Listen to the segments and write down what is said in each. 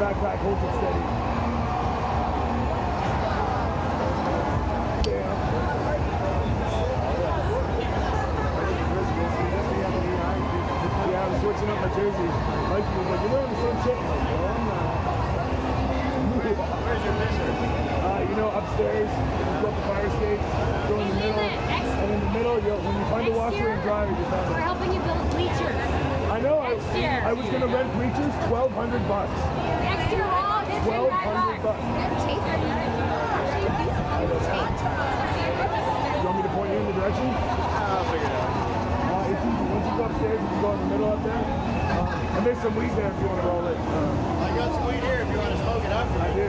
backpack holds it steady. Yeah, I'm switching up my jersey. Mike was like, you're wearing the same shit. I'm like, no, I'm not. Where's your picture? You know, upstairs, you go up the fire escape, go in the middle, and in the middle, when you find a washer and dryer, you found it. We're helping you build bleachers. I know, I was going to rent bleachers, $1,200. Next year, all $1,200. $1,200. You want me to point you in the direction? I'll figure it out. Once you go upstairs, you can go in the middle up there. And there's some weed there if you want to roll it. I got some weed here if you want to smoke it after. I do.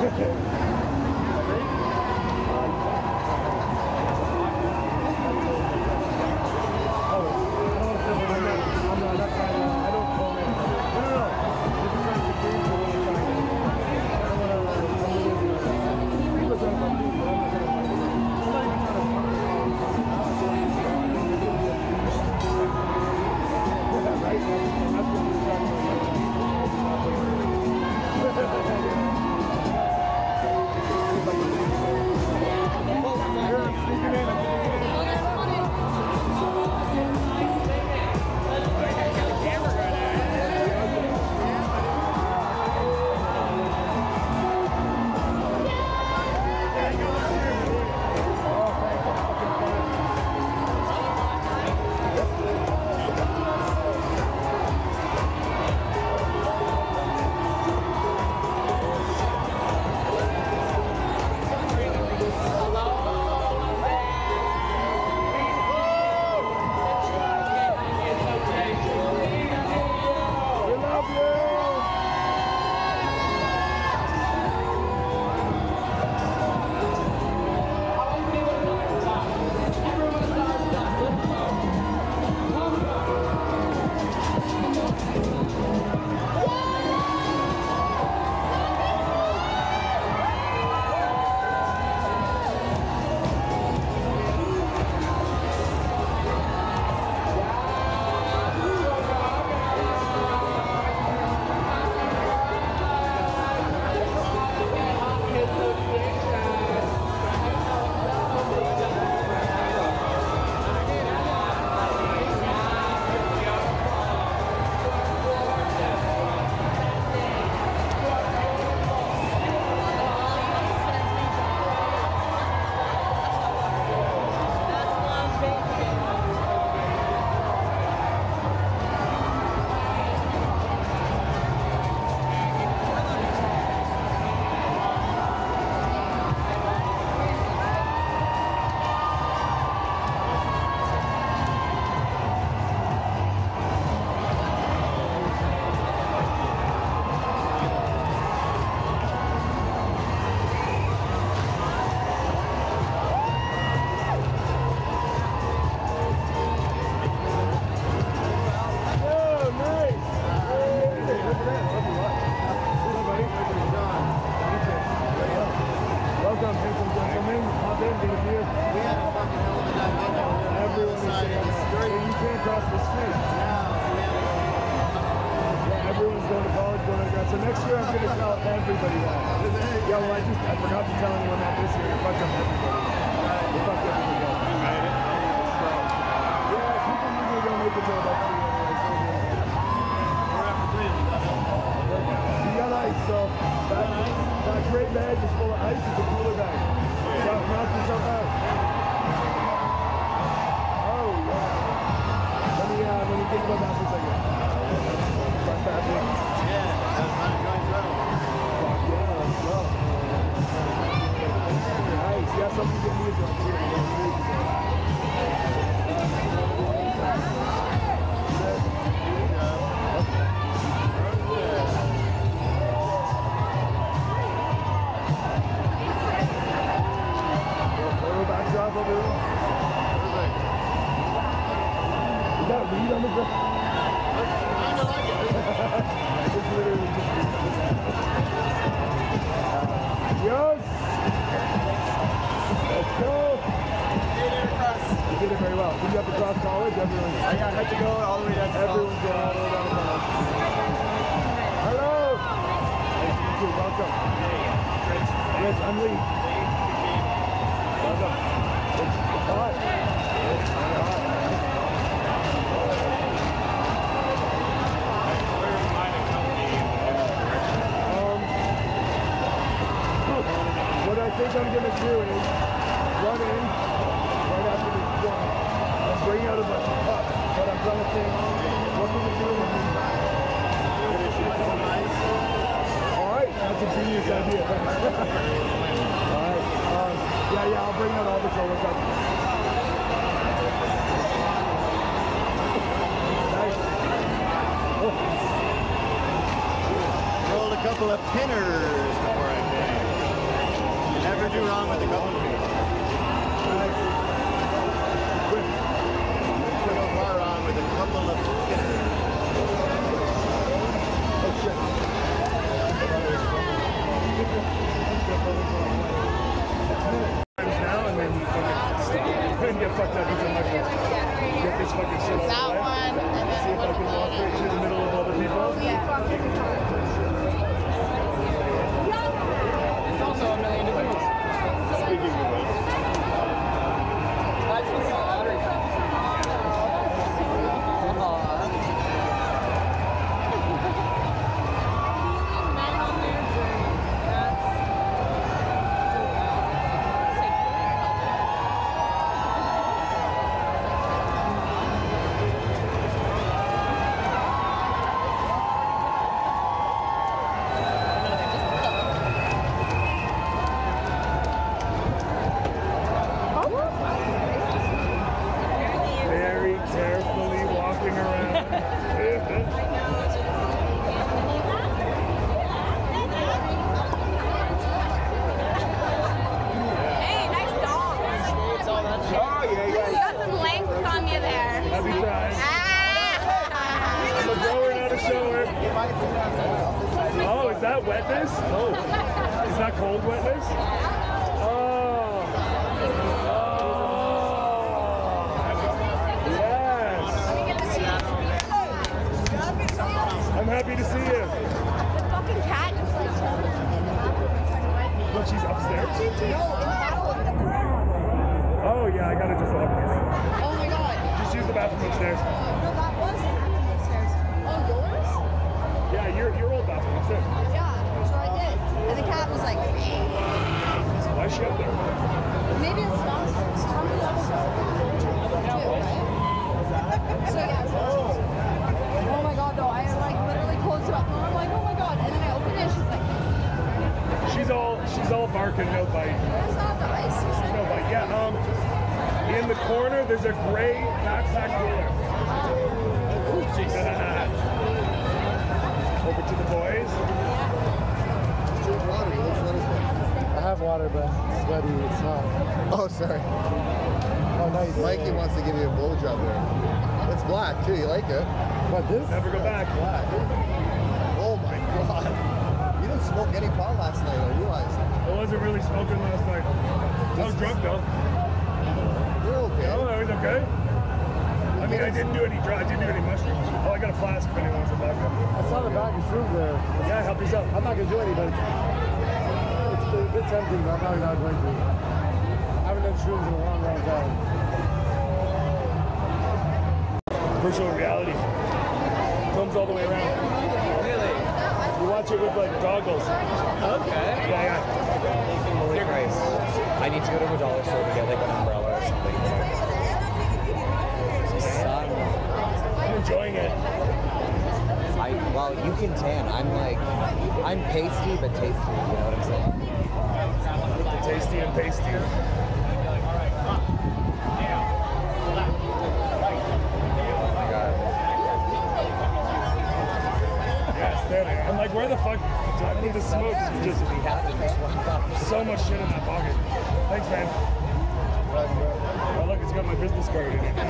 So next year I'm going to tell everybody that. Yeah, well I forgot to tell anyone that this year. It fucked up everybody. It fucked everybody up. So, yeah, people usually don't make it till about 3 anyway. You got ice, so that gray bag is full of ice. It's a cooler bag. So knock yourself out. Oh, yeah. Let me think about that for a second. That's that big. Nice. Yeah, something good news on here. Backdrop over there. Perfect. Is that weed on the ground? I like it. It's literally just yes! Let's go! sleep. Welcome. It's hot. It's kind of hot. What I think I'm gonna do is run in right after this one and bring out a bunch of cups. But I'm trying to think, what can we do in the meantime? Alright, that's a genius idea. Alright, yeah, I'll bring out all the solo cups. Nice. Rolled a couple of pinners before I came. You never do wrong with a couple of pinners. Nice. Quick. So far wrong with a couple of pinners. Oh shit. Now and then you fucking stop and get fucked up into mushrooms. Get this fucking shit off That the way. one, and then See if I can walk right through the middle of all the people. It's also a million degrees. Speaking of which, Very carefully walking around. Hey, nice dog. oh yeah. You got some length on you there. Happy trying. Ah! I'm a grower, not a shower. Oh, is that wetness? Oh. Is that cold wetness? Oh. Yes. I'm happy to see you. The fucking cat just like told me. Look, she's upstairs. No, in that one. Oh, yeah, I gotta just lock this. Oh my god. Just use the bathroom upstairs. No, that was upstairs. Oh, yours? Yeah, your old bathroom upstairs. Yeah, so I did. And the cat was like, Why is she up there? maybe it's downstairs. Tell me that's so. So yeah. Oh my god, no, I like literally closed it up and I'm like, oh my god. And then I opened it and she's like, She's all barking, no bite. that's not nice. There's no bite. Yeah, in the corner there's a gray backpack cooler. Over to the boys. I have water, but it's sweaty. It's hot. Oh, sorry. Oh, nice. Mikey wants to give you a blowjob there. It's black too. You like it? What, this? Never go back. Black. Oh my god. You didn't smoke any pot last night. I realized. I wasn't really smoking last night. I was drunk though. You're okay. Oh, I was okay. I mean, I didn't do any drugs. I didn't do any mushrooms. Oh, I got a flask if anyone wants a vodka. I saw the bag of shrooms there. Yeah, help yourself. I'm not going to do any, but it's tempting, but I'm probably not going to. I haven't done shrooms in a long, long time. Virtual reality. Comes all the way around. Really? You watch it with like goggles. Okay. Yeah. Holy Christ. I need to go to a dollar store to get like an umbrella or something. Son. I'm enjoying it. Well, you can tan. I'm pasty but tasty, you know what I'm saying? Tasty and pasty. Oh my god. Yes, there they are. I'm like, where the fuck do I need to smoke? It's just We have in this one cup. so much shit in that pocket. Thanks, man. Oh, look, it's got my business card in it.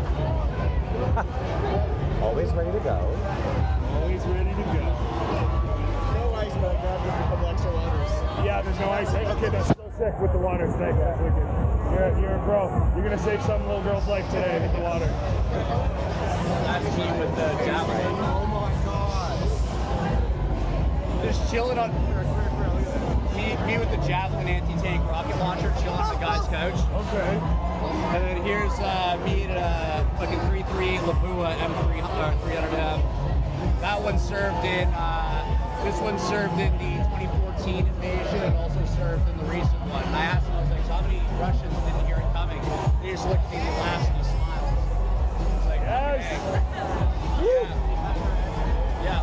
Always ready to go. Always ready to go. No ice, but I grabbed a couple extra waters. Yeah, there's no ice. Hey, okay, that's so sick with the water. Thanks, that's wicked. You're a bro. You're gonna save some little girl's life today with the water. Last team with the dazzling. Oh my god. Just chilling on. Look at that. me with the Dazzling anti-tank rocket launcher chilling on the guy's couch. Okay. And then here's me at a fucking 338 Labua M300M. That one served in, this one served in the 2014 invasion and also served in the recent one. And I asked them, I was like, so how many Russians didn't hear it coming? They just looked at me and laughed and smiled. I was like, Yes. okay. Yeah.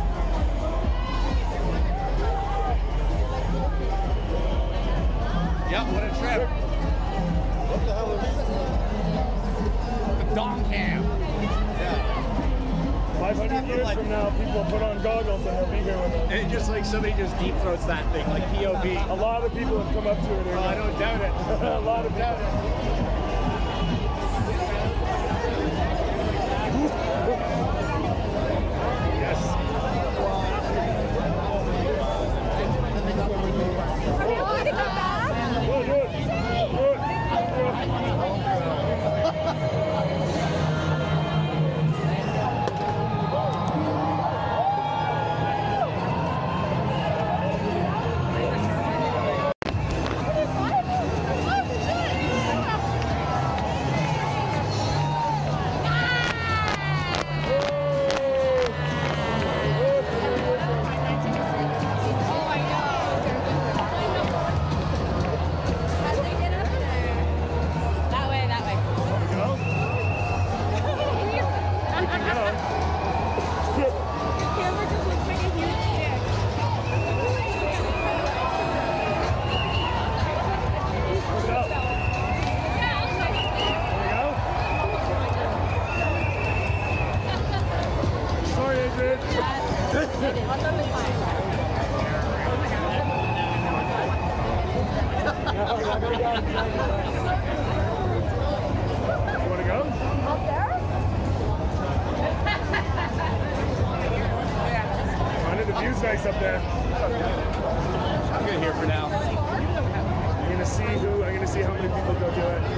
Yep, what a trip. What the hell is The Dong Cam. Yeah. 500 years from now, people put on goggles and they'll be here with us. And just like somebody just deep throats that thing, like POV. A lot of people have come up to it. Oh, I don't doubt it. A lot of people. Yes. Good, good. Nice up there. I'm good here for now. I'm gonna see how many people go do it.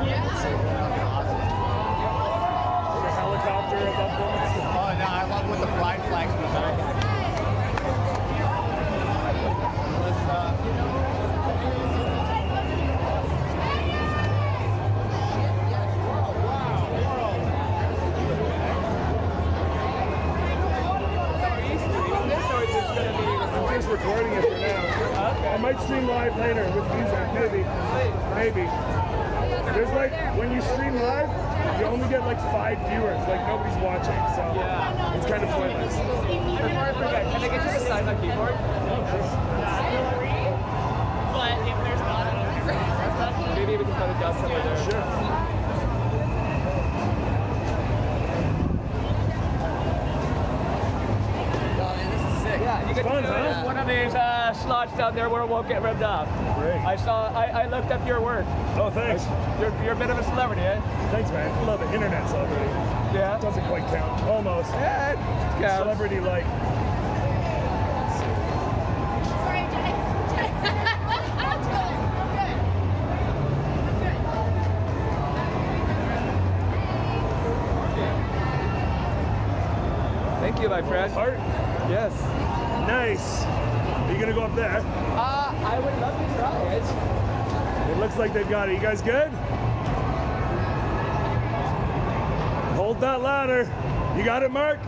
The helicopter above them. Oh no, I love with the pride flags in the back. I'm just recording it for now. I might stream live later with music, maybe. There's like, when you stream live, you only get like 5 viewers, like nobody's watching, so it's kind of pointless. Before I forget, can I get you to sign my keyboard? But if there's not, maybe we can put a dust over there. Sure. Yeah, you get Fun, to do huh? one of these slots down there where it won't get ripped off. Great. I looked up your work. Oh, thanks. You're a bit of a celebrity, eh? Thanks, man. I love it. Internet celebrity. Yeah. Doesn't quite count. Almost. Yeah, it counts. Celebrity like. Thank you, my friend. Art? Yes. Nice. Are you gonna go up there? I would love to try it. It looks like they've got it. You guys good? Hold that ladder. You got it, Mark?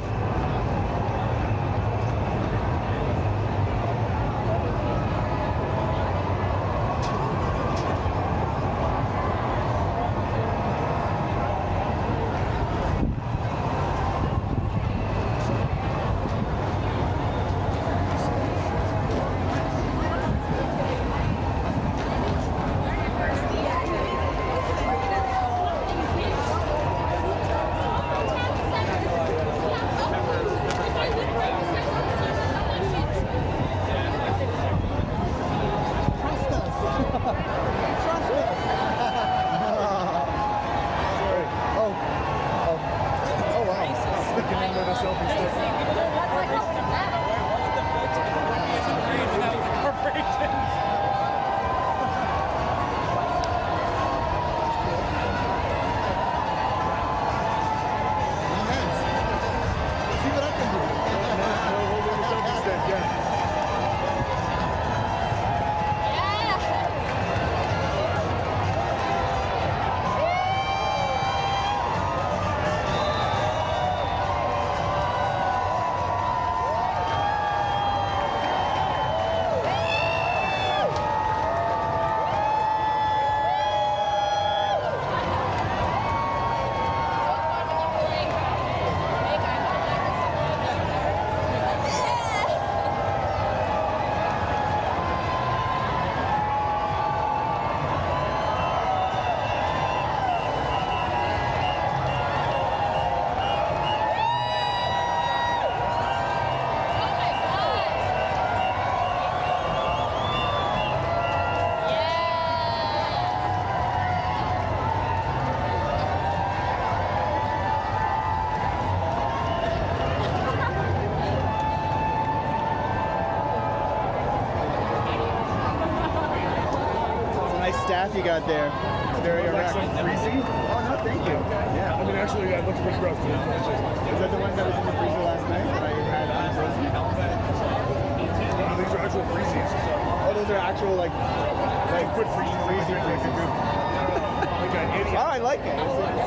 path you got there. It's very erect. Some freezy? Oh, no, thank you. Yeah. I mean, actually, it looks pretty gross. Is that the one that was in the freezer last night that I had unfrozen? These are actual freezies. Oh, those are actual, like Put freezy. Like an idiot. Oh, I like it.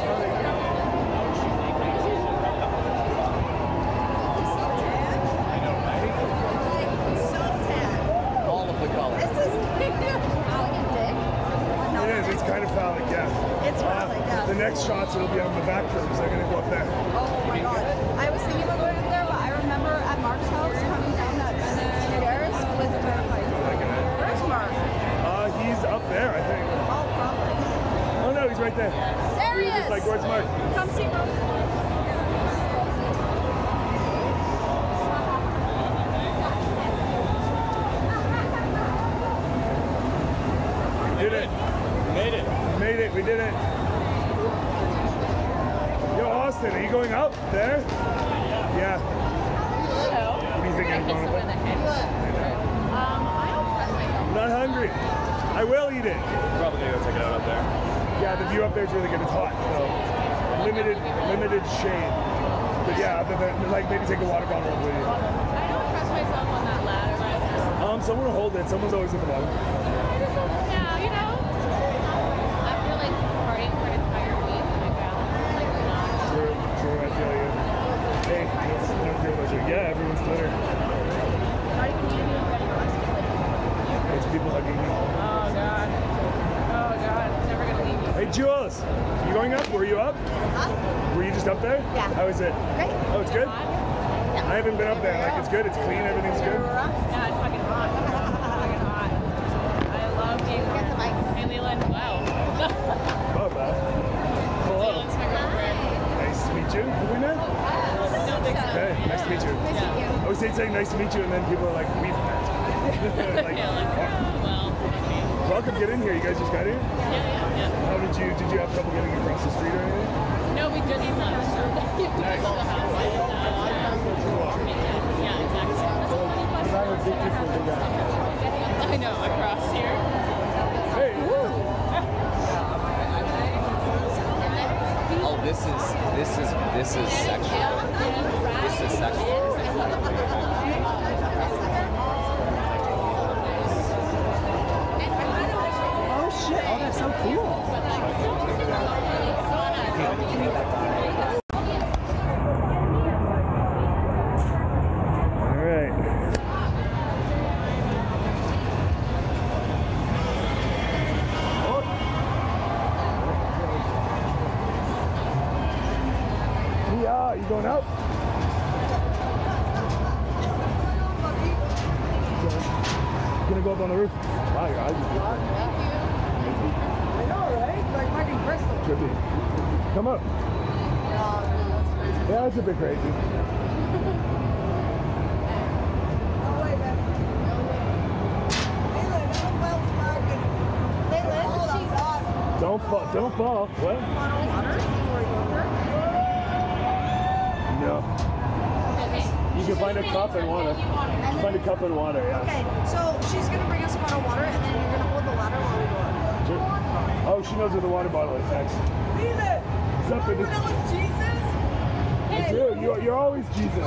All of the colors. This is phallic dick. No, It is. It's kind of phallic, yeah. It's phallic, yeah. The next shots will be on the back curves. They're gonna go up there. Oh my god. I was thinking about going up there, but I remember at Mark's house coming down that stairs was terrifying. Where's Mark? He's up there, I think. Oh, probably. Oh no, he's right there. There he He was is! just like, where's Mark? Come see Mark. We did it. Made it. Made it. We did it. Yo, Austin, are you going up there? Yeah. What do you think you're going up there? I'm not hungry. I will eat it. Probably gonna go check it out up there. Yeah, the view up there is really good. It's hot, so limited shade. But yeah, other than like maybe take a water bottle with you. I don't trust myself on that ladder right now. Someone will hold it. Someone's always at the bottom. Yeah, you know. I feel like partying for an entire week and my balance like not. True, I feel you. Hey, let's not feel about you. Yeah, everyone's Twitter. Not even you doing ready to It's people hugging me. Oh god. Oh god. It's never gonna leave me. Hey, Jules, you going up? Were you up? Huh? Were you just up there? Yeah. How is it? Great. Oh, it's good? Yeah. I haven't been up there. Like, it's good? It's clean? Everything's good? Yeah, it's fucking hot. It's fucking hot. I love being Get the mic. Hey Leland. Wow. Oh, bad. Hello. Leland's my girlfriend. Nice to meet you. Have we met? Don't think so. Hey, nice to meet you. Nice to meet you. I always hate saying nice to meet you, and then people are like, we've met. Like, Yeah, like, oh, well, okay. welcome, get in here. You guys just got here? Yeah. How did you have trouble getting across the street or anything? No, we just left. We just left the house. Yeah, exactly. I know, across here. Hey, woo! Oh, this is sexual. This is sexual. Oh shit! Oh, that's so cool. All right. Yeah, you going up? Gonna go up on the roof. Wow, your eyes are beautiful. I know, right? Like fucking crystal. Trippy. Come up. Yeah, it's a bit crazy. Oh, wait, man. Don't fall. Don't fall. What? No. You can find a cup and water. Find a cup and water, yeah. Okay, so she's gonna bring us a bottle of water, and then you're gonna hold the ladder while we go up. Sure. Oh, she knows where the water bottle is. Thanks. What's up with this? Jesus? It's you. You're always Jesus. Can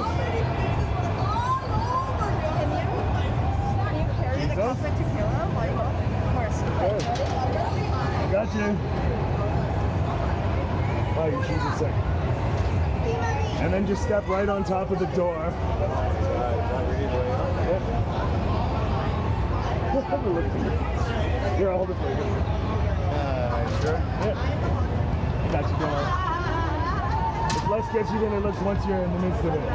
you carry the cup of tequila? Like, of course. Sure. I got you. Oh, your shoes are sick. And then just step right on top of the door. Yep. Here, I'll hold it for you. Sure. Yep. Got you going. It's less sketchy than it looks once you're in the midst of it.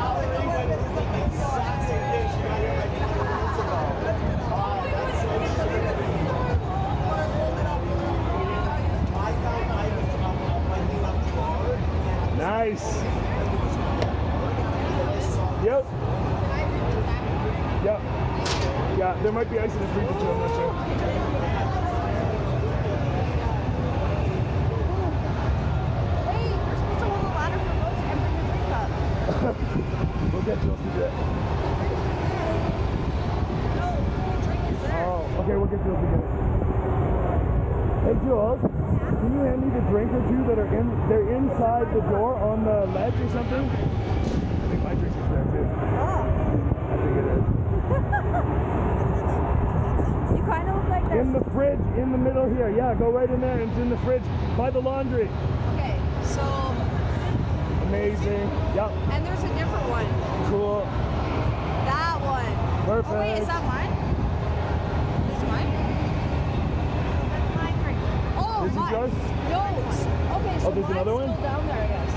Nice. Yep. Yep. Yeah, there might be ice in the freezer too, I'm not sure. Hey, we're supposed to hold the ladder for boats and bring your drink up. We'll get Jules to do it. No, the drink is there. Oh, okay, we'll get Jules to get it. Hey Jules, can you hand me the drink or two that are they're inside the door on the ledge or something? I think my drink is there too. Oh. I think it is. You kind of look like this. In the fridge, in the middle here. Yeah, go right in there. It's in the fridge by the laundry. Okay, so. Amazing. Yep. And there's a different one. Cool. That one. Perfect. Oh wait, is that mine? This is mine? That's mine right here. Oh, This is mine. yours? No. Okay, so Oh, there's mine's another one? still down there, I guess.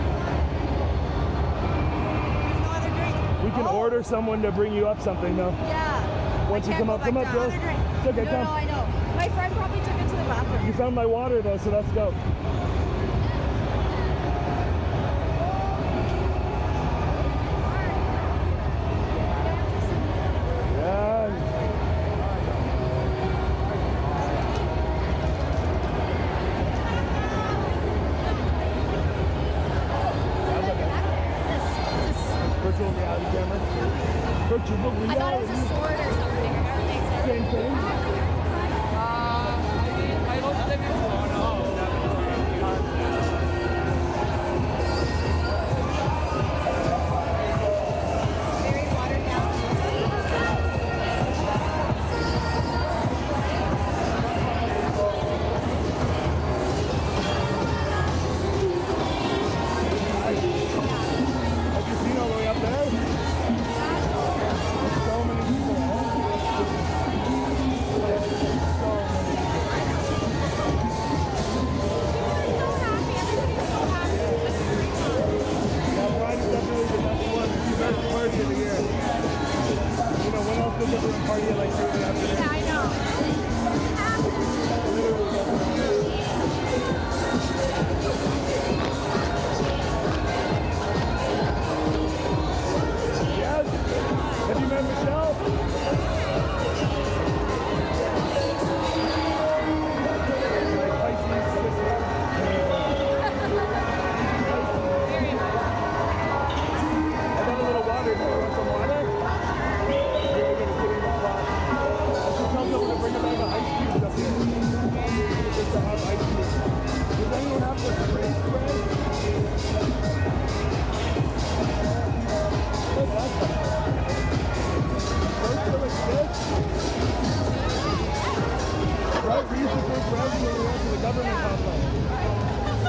There's no other drink. We can order someone to bring you up something though. Yeah. Once I you can't come go up, back come up, down. Jules. Other drink. It's okay, no, come. No, I know. My friend probably took it to the bathroom. You found my water though, so that's dope. Virtual reality camera. Virtual reality. I thought it was a sword or something. I gotta make sense. Same thing. I don't live in Toronto. Very watered down. Have you seen all the way up there? There's so many people. Yeah, Pride is definitely the best one. It's the best party of the year. You know, when else does everyone party at like 3 in the afternoon? Yeah, I know. Yes? Have you met Michelle? My Pisces sister. I got a little water. Do you want some water? Really good at getting the spot. I should tell someone to bring a bag of ice cubes up here. Just to have ice cubes. Does anyone have the spray spray? What's that stuff? Those feel like this? Right, we used to take bread when we went to the government complex.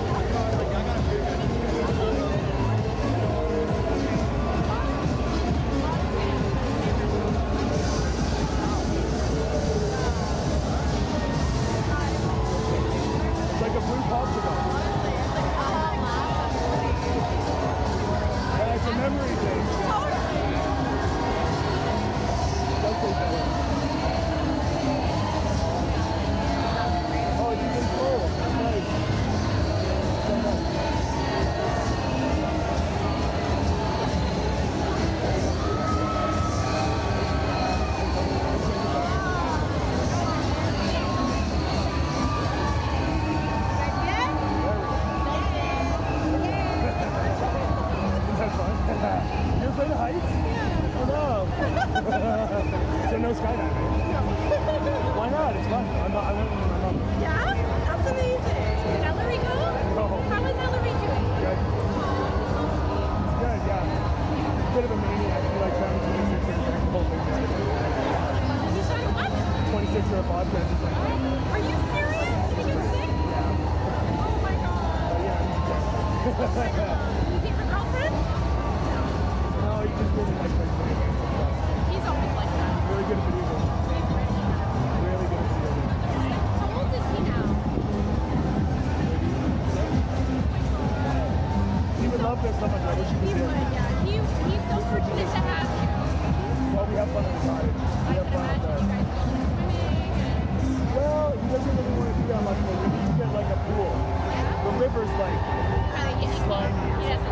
It's like a blue popsicle. Yeah, it's a memory thing. Does taste better. Oh, it's even cold. That's nice. So nice. Isn't that fun? You ever play the heights? Oh no. So no skydiving? Why not? It's fun. I went with my mom. Yeah? That's amazing. Did Ellery go? No. How was Ellery doing? Good. It's good, yeah. Bit of a maniac. He likes having 26 and drinks the whole thing. You said what? 26 or a vodka and just like, Are you serious? Did you get sick? yeah. Oh my god. Yeah, he's Is he your girlfriend? no, he just really likes like video games and stuff. He's always like that. Really good at video games. He's really good. Really good at video games. How old is he now? He would love this so much. I wish he was He here. would, yeah. He's so fortunate to have you. Well, we have fun at the cottage. I We have can fun up imagine there. you guys go swimming and Well, he doesn't really want to do that much more. We need to get like a pool. yeah. The river's like Kind of icky. slimy. He doesn't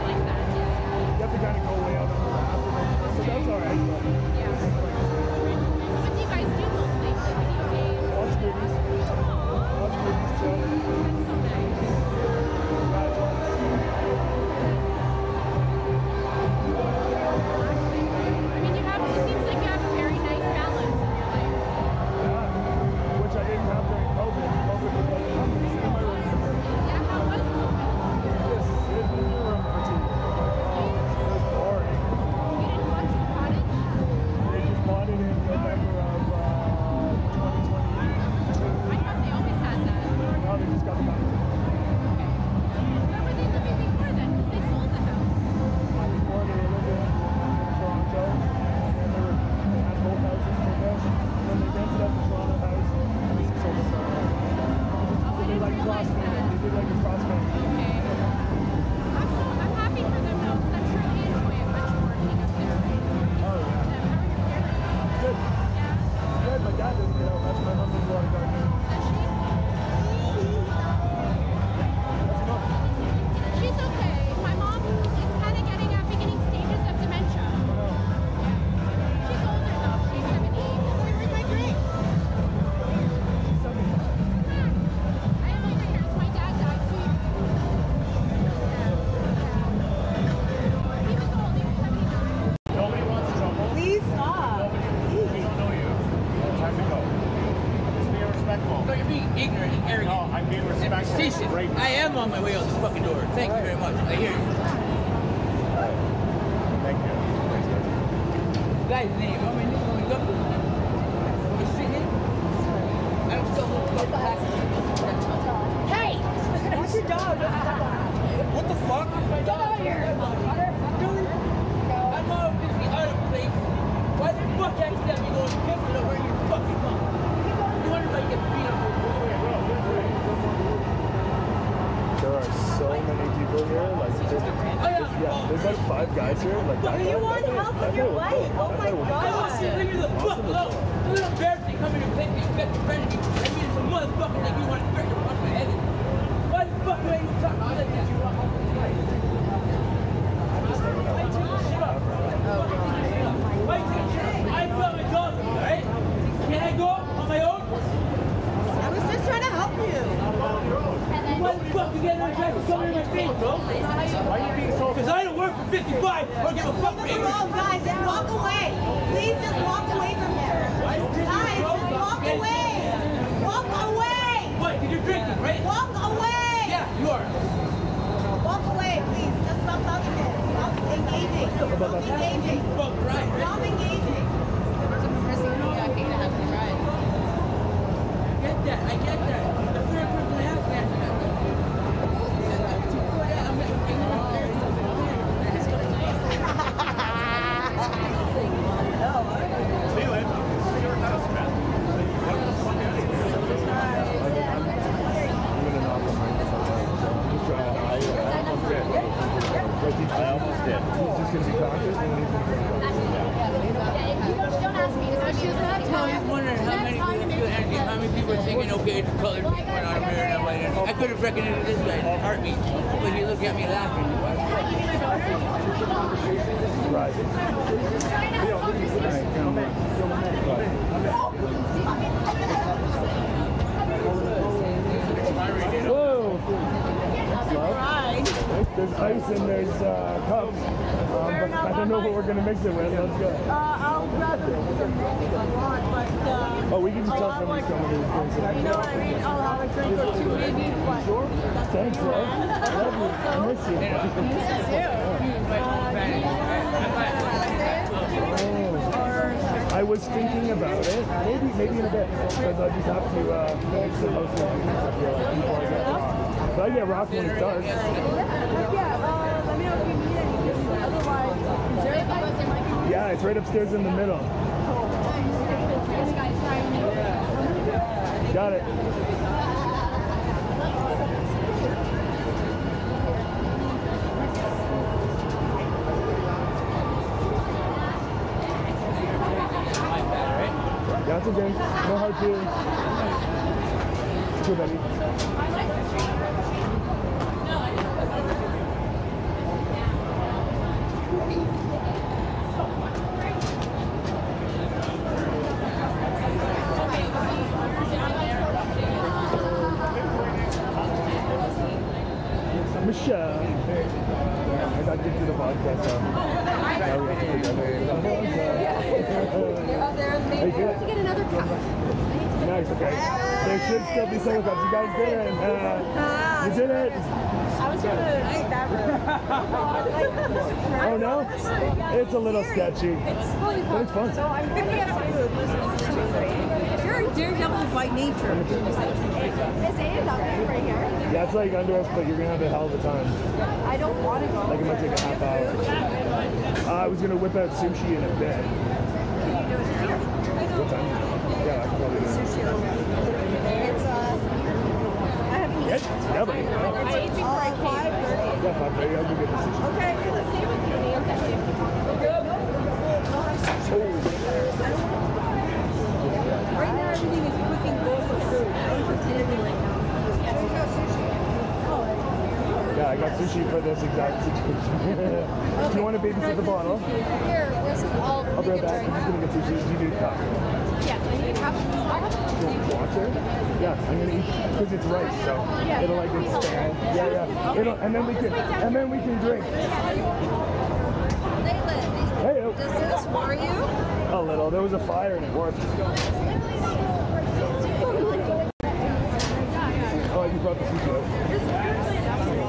my way out this fucking door. Thank you very much. I hear you. Thank you. Thanks, guys. Guy's name, how many niggas on the up? We're sitting. I don't still look fucking Hey! What's your dog? What the fuck? Get out of here! Dude, I'm out of the other place. Why the fuck I accept me going pissing over your fucking mom? You wonder if I get beat up with There are so many people here. Like, there's like 5 guys here. Like, Do you want help with your wife? Oh my I want god! to leave the fuck alone. It's a little embarrassing coming and take me and friend of me. I mean, it's a motherfucker like you want to break the fuck my head in. Why the fuck are you talking like that? I brought my dog, alright? Can I go on my own? I was just trying to help you. Why the fuck you get another guy coming in my face, bro? Why are you being so? Because I don't work for 55 or give a fuck for You're wrong, guys. Just walk away. Please just walk away from there. Guys, just walk away. Walk away. What? Because you're drinking, right? Walk away. Yeah, you are. Walk away, please. Just stop talking to him. Stop engaging. Stop engaging. Fuck right. Stop engaging. I get that. I get that. The third person I have that. I almost did. He's just going to be cautious and he's going to be I was wondering how many people are thinking, okay, it's colored people and I'm wearing a white. I could have recognized this guy in a heartbeat, but he looked at me laughing. Right. Whoa! There's ice and there's cups. But I don't know what we're gonna mix it with. Let's go. I'll grab some if you want, but Oh, we can just tell somebody's coming to this place. you know what I mean? I'll have a drink or two maybe, but Thanks, bro. I love you. I miss you. I was thinking about it. Maybe in a bit. Because I just have to finish the most of the things I feel like before I get rock. But I get rock when it starts. let me know if you need anything. Otherwise, is there a Yeah, it's right upstairs in the middle. Got it. That's okay. No hard feelings. It's good, buddy. Michelle. I got kicked to the podcast. Now we have to together. How you feeling? to get another cup. Nice, okay. There should still be solo cups. You guys did it. You did it. I was gonna eat that Oh no? It's a little sketchy. But it's fun. So I'm gonna get some food. You're a daredevil by nature. Is Aiden up there right here? Yeah, it's like under us, but you're gonna have a hell of a time. I don't want to go. Like it might take a half hour. I was gonna whip out sushi in a bit. Can you do it now? What time? Yeah, I can probably do it. Sushi. It's I haven't Yes, yeah, buddy. I ate before I came. 5:30. Yeah, 5:30. I'll go get the sushi. Okay, let's see what you need. Right now, everything is cooking gold for food. I'm pretending right now. There's no sushi. Yeah, I got sushi for this exact situation. Do you want to babysit the bottle? Here, this is all. I'll be right back. I'm just gonna get sushi. Do you need a cup? Yeah, I need a cup. Do you want water? Yeah, I'm gonna eat because it's rice, so it'll like expand. Yeah. It'll, and then we can drink. Hey, Does this worry you? a little. There was a fire and it worked. Oh, you brought the sushi out.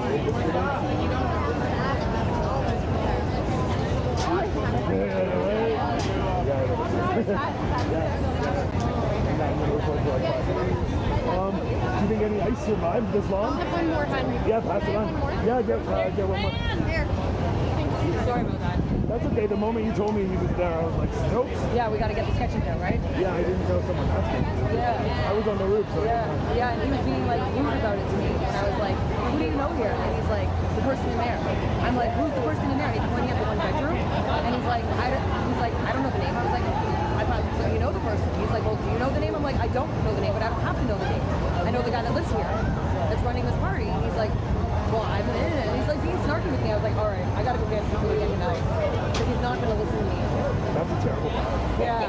Do you think any ice survived this long? Have one more, hon. Yeah, pass it on. One more? Yeah, get one more. Here. Sorry about that. That's okay. The moment you told me he was there, I was like, nope. Yeah, we got to get the sketching done, right? Yeah, I didn't know someone asked me. Yeah. I was on the roof, so Yeah, and he was being like rude about it to me. And I was like, who do you know here? And he's like, the person in there. I'm like, who's the person in there? And he's pointing at the one bedroom. And he's like, I don't know the name. I was like, I thought, so you know the person. He's like, well, do you know the name? I'm like, I don't know the name, but I don't have to know the name. I know the guy that lives here that's running this party. And he's like, well, I'm in it. And he's like being snarky with me. I was like, all right, I got to go get some food again now. Because he's not going to listen to me. that's a terrible part. Yeah.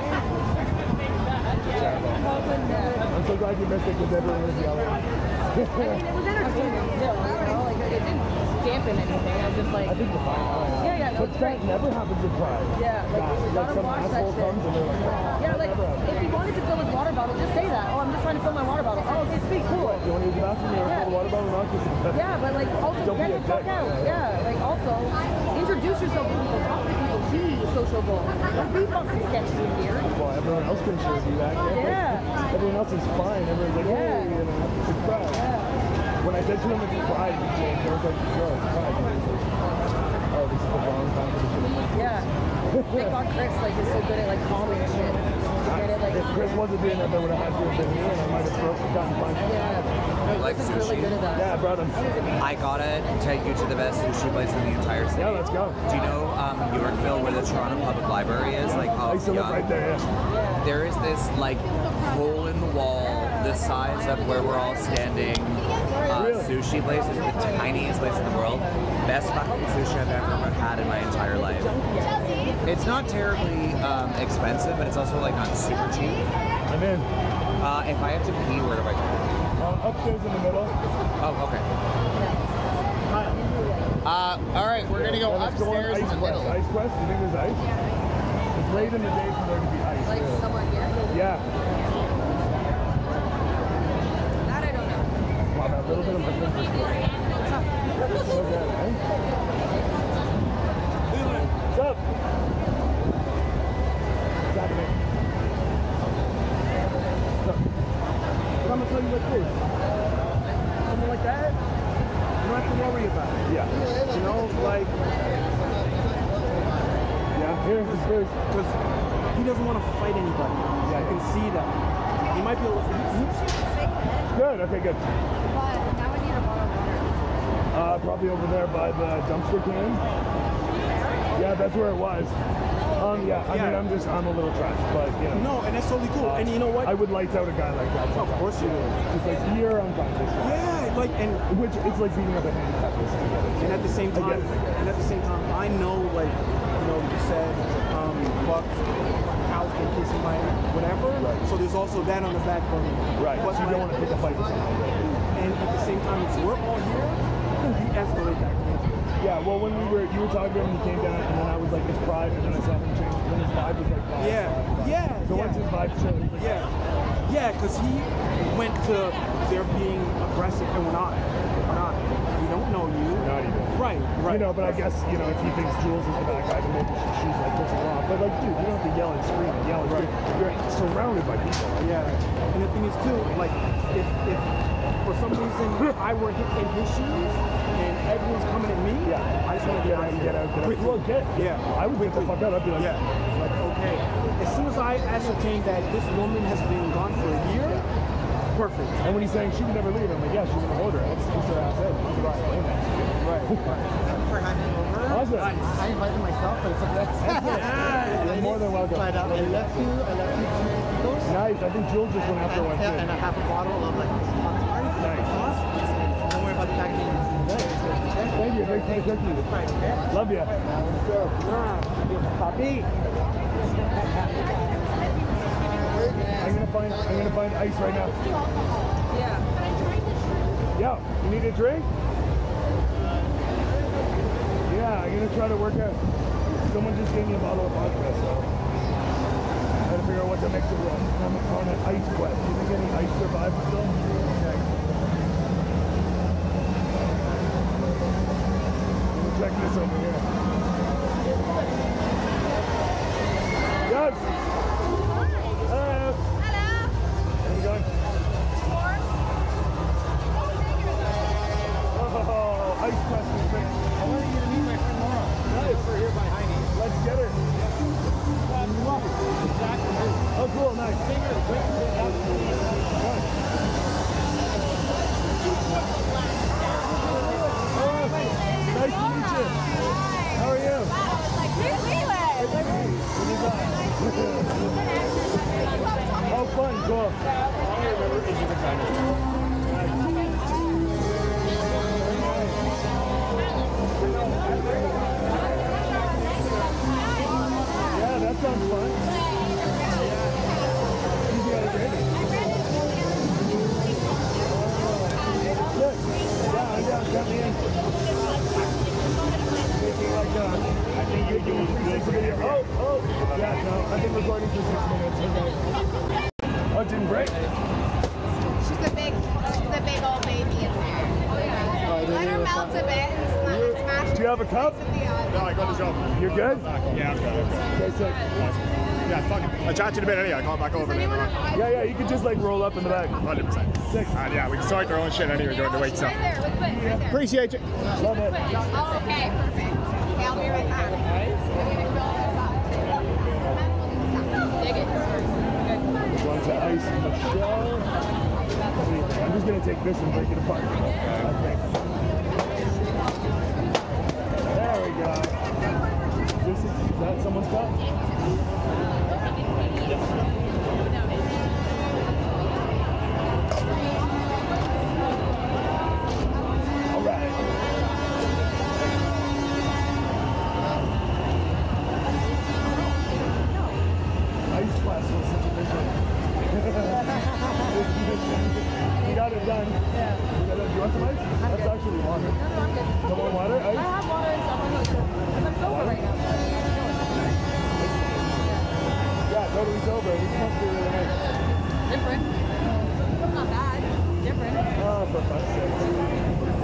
I'm so glad you missed it because everyone was yelling. I mean, it was entertaining still, you know? Like, it didn't dampen anything. I was just like, I think you're fine. yeah, no, But it's that great. never happens with Pride. Yeah, like, we Like gotta some watch that asshole shit. comes and they're like, Yeah, like, if he wanted to fill his water bottle, just say that. Oh, I'm just trying to fill my water bottle. Oh, okay, sweet, cool. you want to use the bathroom? You want to fill the water bottle? Not just Yeah, but like, also Don't get be a the fuck dick. out. Yeah, like, also, introduce yourself to people, talk to people, be sociable. Don't be fucking sketchy and weird. Well, everyone else can sure do that. Yeah. Everyone else is fine. Everyone's like, hey, you know, it's Pride. Yeah. When I said to them it's Pride, I was like, no, it's Pride. And he was like, oh, this is the wrong time for the shit. Yeah. Thank God Chris, like, is so good at, like, calming shit. Get it, like, If Chris wasn't doing that, that would have had to have been me, and I might have gotten punched. yeah. Like Chris is really sushi? good at that. Yeah, I brought him. I gotta take you to the best sushi place in the entire city. Yeah, let's go. Do you know Yorkville, where the Toronto Public Library is? Like, I used to live right there, yeah. There is this like hole in the wall, the size of where we're all standing. Really? Sushi place is the tiniest place in the world. Best fucking sushi I've ever had in my entire life. It's not terribly expensive, but it's also like not super cheap. I'm in. If I have to pee, where do I go? Upstairs in the middle. Oh, okay. All right, we're gonna go Yeah, let's go on upstairs in Ice the Quest. middle. Ice Quest? You think there's ice? It's late in the day for there to be ice. Like, really. somewhere here. Yeah. That I don't know. Wow, that little bit of my fingers. So good, eh? What's up? What's happening? But I'm gonna tell you like this. Something like that, you don't have to worry about it. Yeah. You know, like, yeah, here's the first. Because he doesn't want to fight anybody. Yeah, I can see that. He might be a little. Good, okay, good. But now I need a bottle of water. Probably over there by the dumpster can. Yeah, that's where it was. Yeah, I mean, I'm a little trashed, but, you know. No, and that's totally cool. And you know what? I would light out a guy like that. Of course you would. Just like, you're unconscious. Yeah, like, and Which, it's like beating up a handicap person. I get it. and at the same time, I know, like, you know, you said, fuck, cows can kiss my whatever. Right. So there's also that on the back burner. Right, But so you don't want to pick a fight with someone. And at the same time, if we're all here, you can de-escalate that tension. Yeah, well, when you were talking to him, he came down, and then I was like, it's Pride, and then I saw him change, and then his vibe was like, vibe, Yeah, vibe, vibe. yeah, So yeah. once his vibe changed, like, Yeah, because he went to they're being aggressive and we're not. We don't know you. not even. Right. You know, but I guess, you know, if he thinks Jules is the bad guy, then maybe she's like pissing him off. But like, dude, you don't have to yell and scream and yell. Right. You're surrounded by people. Yeah. And the thing is too, like, if for some reason I were in his shoes and everyone's coming at me, Yeah. I just want to get out of here. Get out. Quickly. Well, Yeah. I would get the fuck out. I'd be like, Yeah. Like, okay. As soon as I ascertain that this woman has been gone for a year, perfect. And when he's saying she would never leave, I'm like, yeah, she's gonna hold her. Let's push her ass in. Right. For having me over. Awesome. I invited myself, but it's okay. You're more than welcome. But I left you 2 kilos. Nice. I think Jules just went after one too. And a half a bottle of like hot sauce. Nice. Don't worry about the packaging. Thank you. Thanks for the cookies. Right, okay? Love you. Papi. I'm gonna find ice right now. Yeah. Yo, you need a drink? Yeah, I'm gonna try to work out. Someone just gave me a bottle of vodka, so I gotta figure out what to mix it with. I'm on an ice quest. Do you think any ice survives still? Okay. Let me check this over here. Yes! Cool. All I remember is your vagina. Yeah, that sounds fun. You got a baby. Good. Yeah, I'm down. Cut me in. I think you're doing 360 video. Oh, yeah, no, I've been recording for 6 minutes. Okay. Oh, it didn't break. She's a big old baby in there. Oh yeah. Let her melt a bit and smash. Do you have a cup? No, I got the job. You're good? Yeah, I'm good. Okay, sick. Yeah, fuck it. I'll chat to you in a bit anyway. I'll call back over later on. Yeah, you can just like roll up in the back. 100%. Sick. And yeah, we can sort our own shit anyway during the week, so. Right there, with foot, right there. Appreciate you. Love it. Oh, okay, perfect. Okay, I'll be right back. Dig it. Want to ice Michelle? I'm just gonna take this and break it apart. Okay. There we go. Is that someone's cup? All right. Ice class was such a big one. You got it done. Yeah. You want some ice? That's actually water. No, I'm good. Don't want water? Ice? I have water and stuff. I'm sober right now. Yeah, totally sober. This must be really nice. Different. Not bad. Different. Oh, for fuck's sake.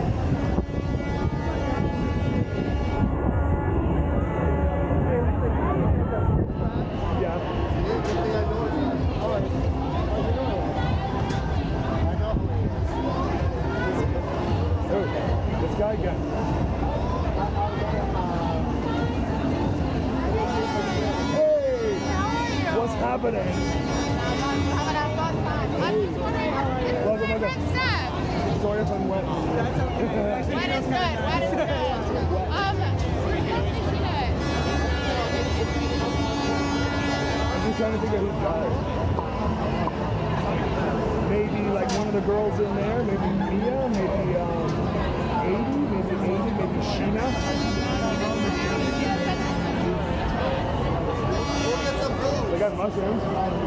Guy got. Hey! What's happening? I'm just wondering, Welcome. Seth. Sorry if I'm wet. Wet is good. Wet is good. I'm just trying to think of who's got it. Maybe like one of the girls in there. Maybe Mia. Maybe maybe Sheena. They got mushrooms.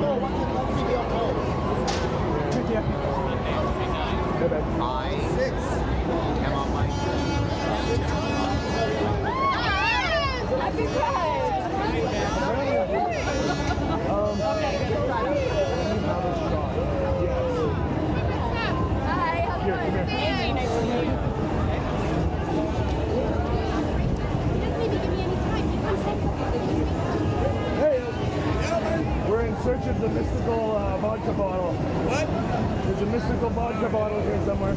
Hey, babe. 5, 6. Come on, Mike. Happy Here, come here. Hey, we're in search of the mystical vodka bottle. What? There's a mystical vodka bottle here somewhere.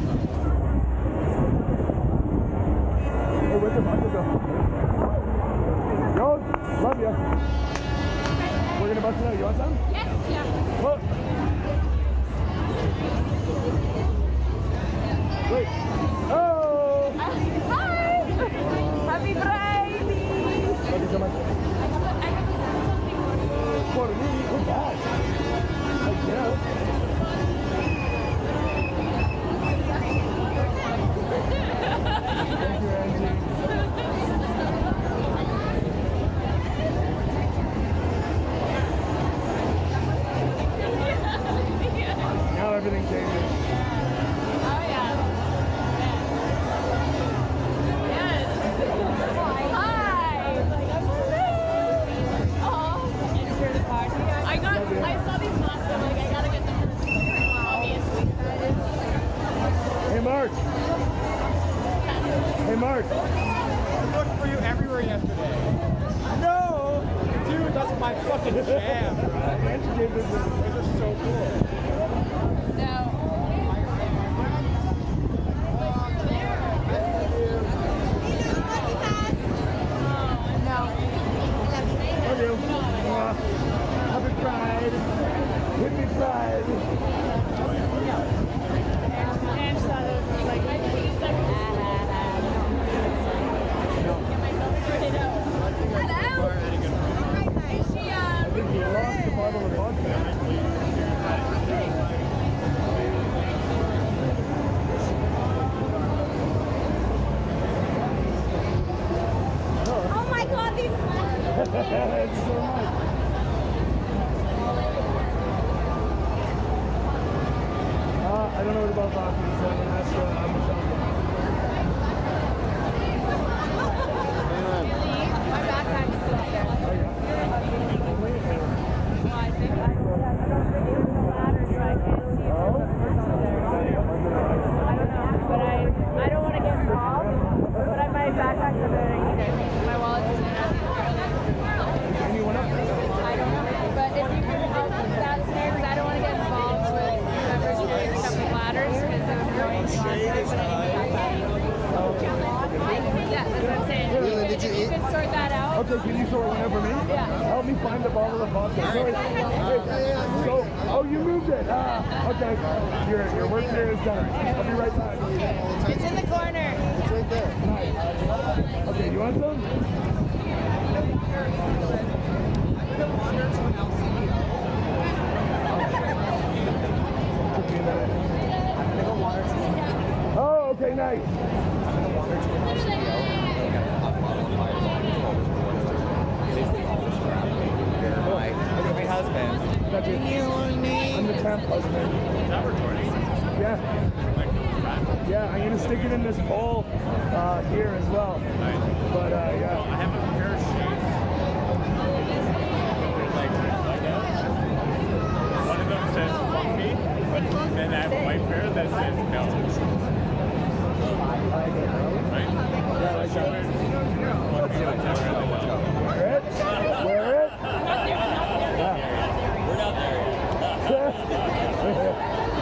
Hey, where'd the vodka go? Yo, love ya. We're gonna bust it out. You want some? Yes, yeah. What? Wait. Oh! Hi! Happy Friday! Thank you so much. For me, what's that? I guess. Thank you, Angie. Now everything changes. Oh, yeah. Yes. Hi! Oh. I saw these masks, I'm like, I gotta get them for this. Obviously. Hey, Mark. Hey, Mark. I looked for you everywhere yesterday. No! Dude, that's my fucking jam. Those are so cool. No. Love you. Happy Pride. Hit me Pride. And sort of like, I think he's like, hello? I think you lost the bottle of vodka. It's so much. I don't know what about vodka, so I'm gonna ask Michelle. My backpack is still there. Oh, yeah. I think I don't have the ladder, so I can't see Oh? I don't know, but I don't want to get involved. But my backpack's over there either. My wallet's just in Anyone up there? I don't know. But if you could help that there, because I don't want to get involved with whoever's doing stuff with ladders, because it was annoying to put it in my backpack. Yeah, that's what I'm saying. If you could sort that out. Okay, can you sort one out for me? Yeah. Help me find the bottle of vodka. Sorry. Hey, so, oh, you moved it. Okay. Your work here is done. I'll be right back. It's in the corner. It's right there. Nice. Okay, you want some? Oh, okay, nice. My husband. That's it. I'm the temp husband. Is that recording? Yeah. Yeah, I'm gonna stick it in this bowl here as well. Nice. But Well, yeah. I have a pair of shoes. There's like one of them says fuck me, and then I have a white pair that says no. Right? Yeah, I like that. Wear it? Wear it? Yeah. We're not there yet.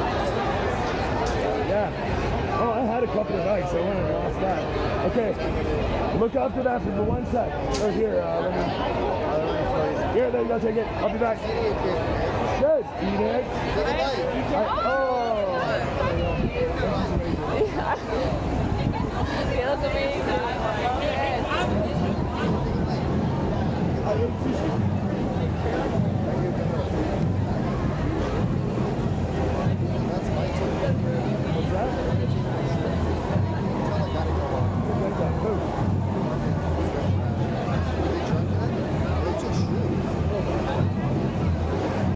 Yeah. Oh, I had a couple of nights. I went and lost that. Okay. Look after that for 1 sec. Or here, here, there you go. Take it. I'll be back. Good. Eat it. Oh.